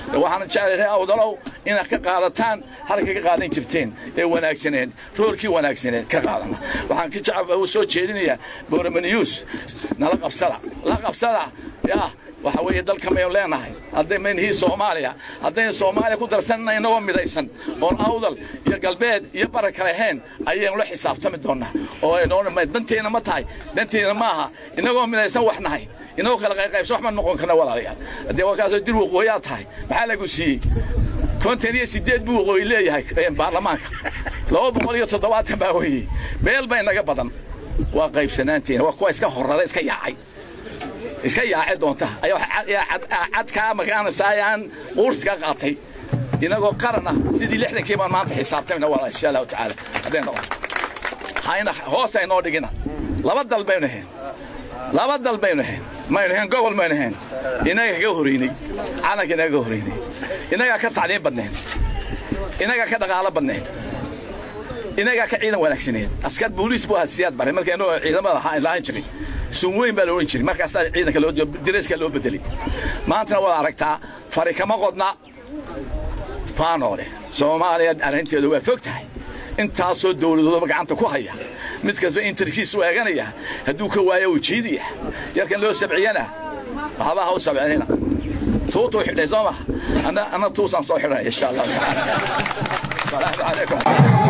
waxaan jeclahay awdalow inaad ka qaadataan halka ka qaadan jirteen ee wanaagsaneed roorkii wanaagsaneed ka qaadana waxaan ka jecel soo jeedinayaa Boormaniyus nala qabsada yaa waxa weeye dalka ma leenahay haday meenihii Soomaaliya haday Soomaaliya ku darsanayno oo midaysan oo awdal iyo galbeed iyo baraka lahayn ayaan la xisaabtami doonaa oo ay danteena ma tahay danteena maaha inagoo midaysan wax nahay inoo kala qaybso wax ma noqon kana walaalayaal hadii wakaas dir waqooyaa tahay maxaa lagu siiyay konteeniya 8 buu waqooyi leeyahay baarlamaanka 270 baa weeyay beel bay naga badan waa qaybsanaanteena waa kuwa iska horrada iska yaacay doonta ayaa cad ka makaan saayaan qoorska qaatay inagoo qarana sidii 60kii baan maanta xisaabtayna walaal insha Allah taala hadayna hayna hoos ay noo dhigina laba dal baynu heen ma inaan gobol ma inaan inaga ka horeynay calanka inaga horeynay inaga ka tacliin badneen inaga ka dhaqaale badneen inaga ka ciidan wanaagsaneed askar booliis buu hadsiyaad baray markay inoo ciidamada laan jiray sumweyn baa loo jiray markaas ciidanka loo direeska loo bedelay maanta waa aragtaa farikama qodna faanoole Soomaaliya arinteedu waa fogtahay intaasoo dawladooda gacanta ku haya mid kasba interkiis waaganaya haduu ka waayo ujeediya yarkan loo sabciyana waxba ha u sabcinina توتو حليزوما أنا توصل صاحرنا إن شاء الله تعالى. السلام عليكم.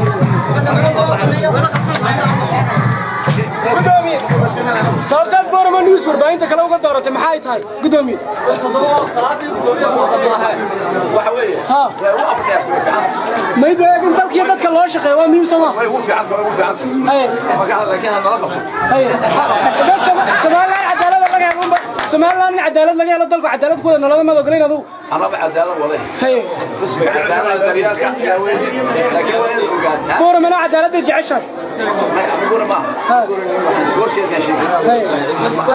قدومي صوتك بورمانيوس وربعين تكلو قدرة محايد هاي قدومي ها ما يبقى انت كده كلاش خيوان مين سما هو في عند اي لكن انا رقص اي بس سمال العداله لغا سمال العداله لغا دلك عداله كود نلada ma ogoleen adu انا بعداله والله hay اسمع عداله سريالك يا ويلي لكن وين وقعتها بورمنا عداله جعشك ما اقول ما اقول شيء